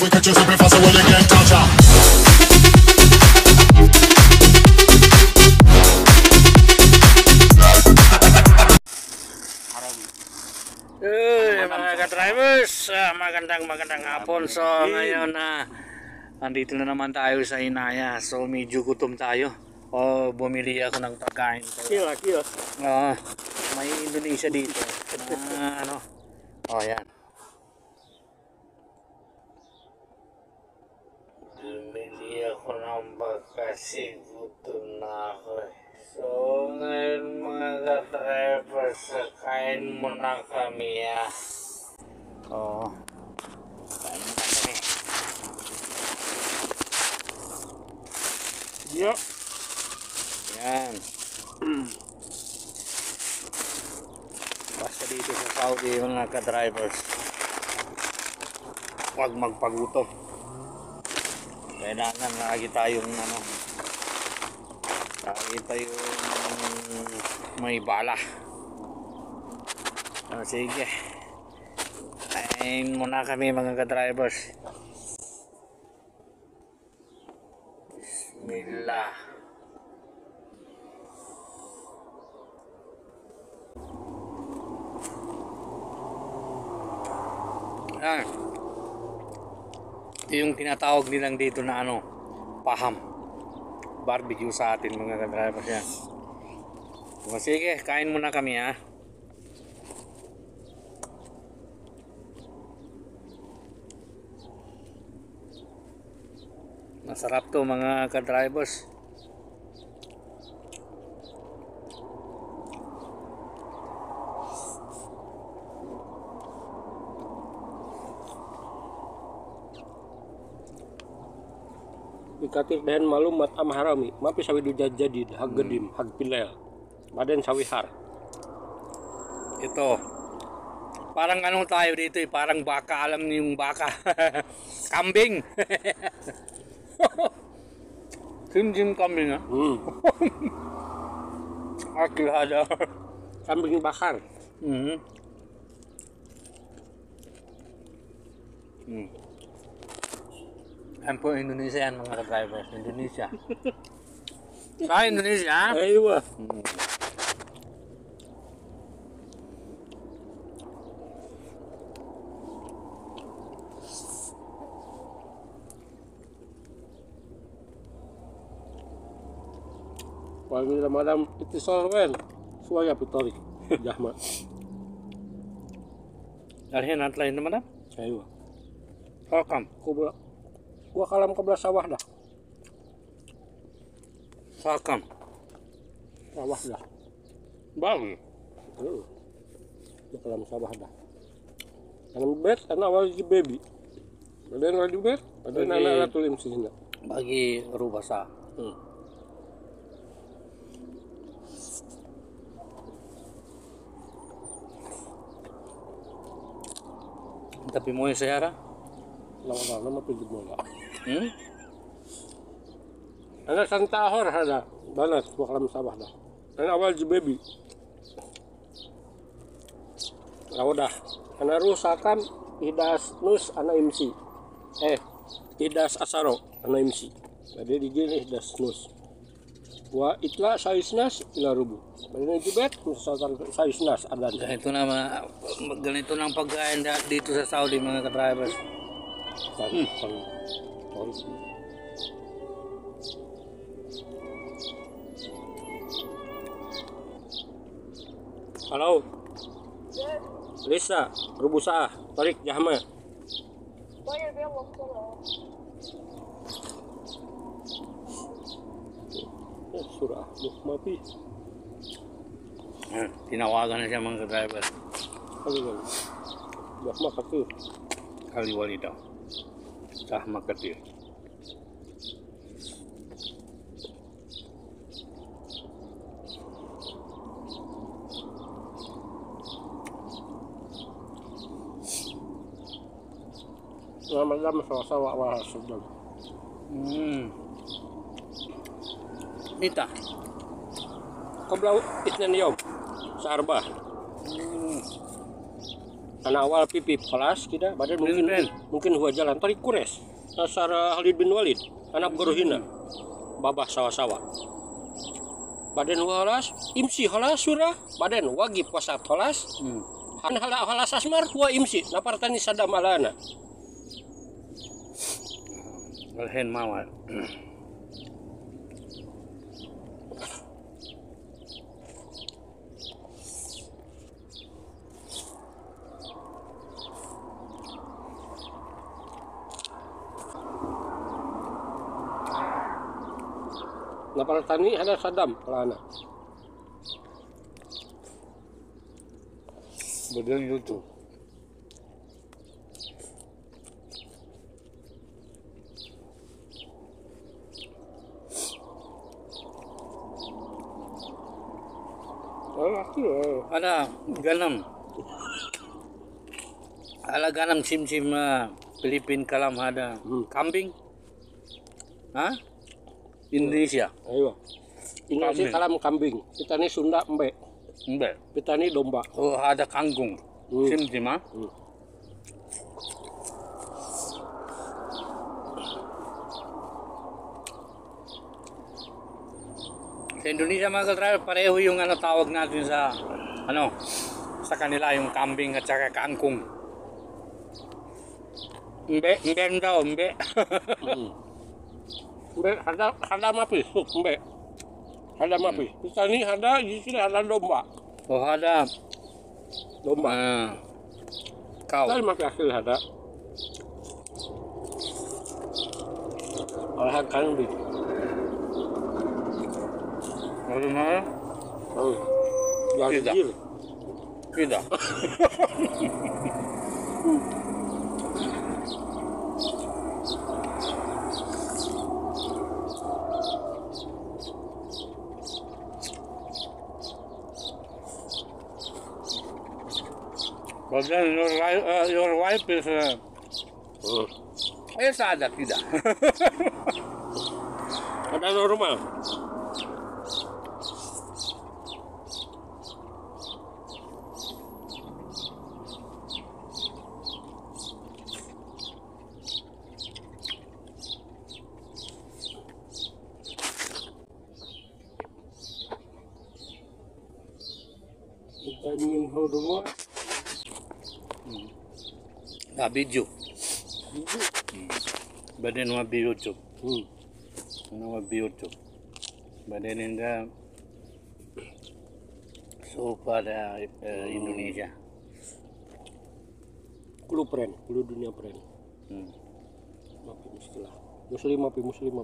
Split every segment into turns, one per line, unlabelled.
we catch you super fast, so well you can't touch her.
Mga ka-drivers, magandang hapon. So ngayon andito na naman tayo sa Inaya. So medyo gutom tayo. Bumili ako ng pagkain.
Kila.
May Indonesia dito. Yan. Bumili ako ng pagkain, gutom na ako. So ngayon mga ka-drivers, kain muna kami kain muna kami.
Yup.
Yan. Basta dito sa Saudi mga ka-drivers, huwag magpagutom. Kailangan lagi tayong lagi tayong may bala. Sige, kain muna kami mga ka-drivers. Bismillah. Ito yung tinatawag nilang dito na paham barbecue sa atin mga ka-drivers yan. Sige, kain muna kami Masarap to mga ka-drivers.
Ikatir dahan malumat am harami mapi sawi du jadid hag gedim hag pilel badan sawi har.
Ito parang tayo dito parang baka, alam niyo yung baka. Kambing. Sim kambing Akil ada
Kambing bakar.
Yan po Indonesia yan mga ka-drivers. Indonesia. Sa Indonesia?
Aywa. Pagi malam itu sorwen. Suaya pitori. Jahma.
Darihin at lain naman
Aywa.
Welcome.
Gua kalam ke belah sawah dah.
Welcome.
Sawah dah.
Bang.
Gua kalam sawah dah. Tanam bet, tanam awal di baby. Badan lagi bet, badan anak tulim sini.
Bagi rubasa. Tapi mo yung sayara?
Lama-lama pigit mo lang. Ana santahor hada. Balas gua kalam sawah dah. Ana awal di baby. Udah. Ana rusakan idas nus ana MC. Idas asaro ana MC. Jadi digini idas nus. Wa itla saisnas ila rubu. Bali jubet misalkan saisnas ada.
Ganito ng pagkain dito sa Saudi mga ka-drivers.
Halo. Lisa, rubusa, tarik jahma. Surah, mapi.
Tinawagan na siya mga ka-drivers.
Kaliwali. Jahma katir.
Kaliwali daw. Jahma katir.
Lama-lama sawa-sawa wahas sudah.
Nita.
Kablau itnan yom sa arbah. Karena awal pipi kelas kita badan mungkin hua jalan tadi kures Nasara Khalid bin Walid anak Goruhina babah sawah-sawah badan hua halas imsi halas surah badan wajib puasa halas han halas asmar hua imsi napartani sadam alana
Alhen mawar.
napartani ada sadam alana
Betul itu. Ada ganam. Ala ganam sim-sim Filipin kalam ada kambing. Hah? Indonesia.
ayo ini sih kalam kambing kita ini Sunda embe
Enggak.
kita ini domba
Oh, ada kangkung. Sim-sim ah. Sa Indonesia mga kaltral, pareho yung tawag natin sa sa kanila yung kambing at saka kangkong. Mbe daw, mbe.
Mbe ada mapi suk mbe ada mapi kita ini ada di sini ada domba
Oh, ada
domba
kau.
Kali mapi hasil ada olahan kambing
Bagaimana?
Tidak.
Tidak. But then your wife is ada tidak.
Ada normal. Ingin hodmo.
Video. Badan wa YouTube. Wa YouTube. Badan enggak so pada Indonesia.
Kulu pren, kulu dunia pren. Mapi istilah. Muslim apa istilah.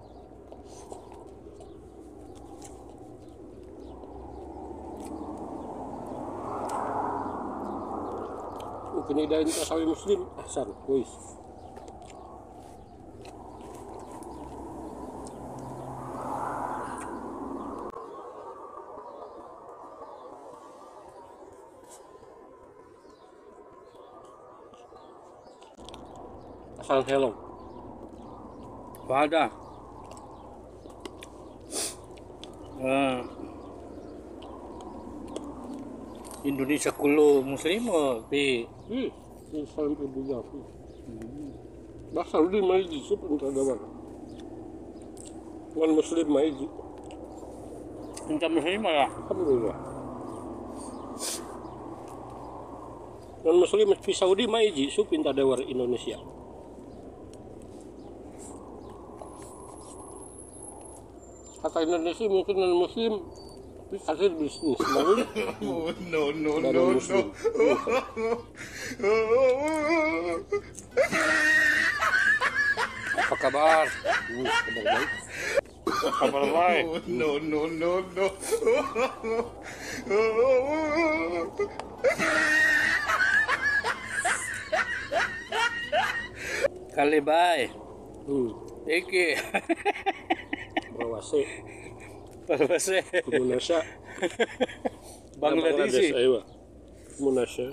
Kini dah ini sawi muslim ahsan kuis. Asal hello.
Ada. Indonesia kulo muslim tapi
Sampai juga. Bahasa di maiji sup untuk ada mana? Wan muslim maiji.
Kita muslim ya.
Alhamdulillah. Wan muslim di Saudi maiji sup pinta dewar Indonesia. Kata Indonesia mungkin non muslim hasil bisnis
No,
dari muslim.
Apa kabar?
Kabar baik.
Kabar baik.
No.
Kali baik. Iki.
Bawase.
Bahasa
Indonesia.
Bangladesh.
Ayo. Indonesia.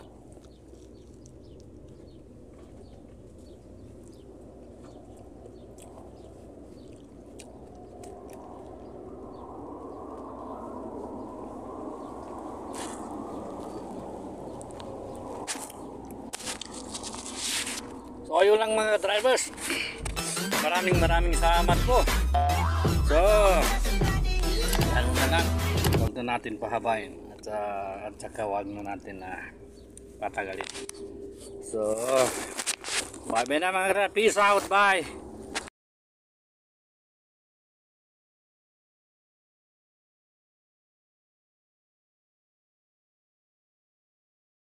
yun lang mga drivers. Maraming salamat po. So, ano na lang, huwag na natin pahabain at saka huwag na natin patagalin. So, bye na mga drivers. Peace out, bye.